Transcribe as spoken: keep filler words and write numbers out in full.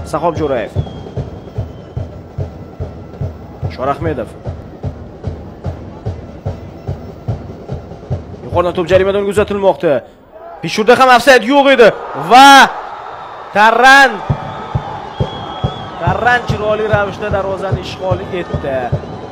Sahob Jo'rayev. Shorahmedov. Yuqoridan to'p jarimadan uzatilmoqda. Peshurda ham ofsayd yo'q edi va Tarran Tarran chiroyli ravishda darvozani ishg'ol etdi.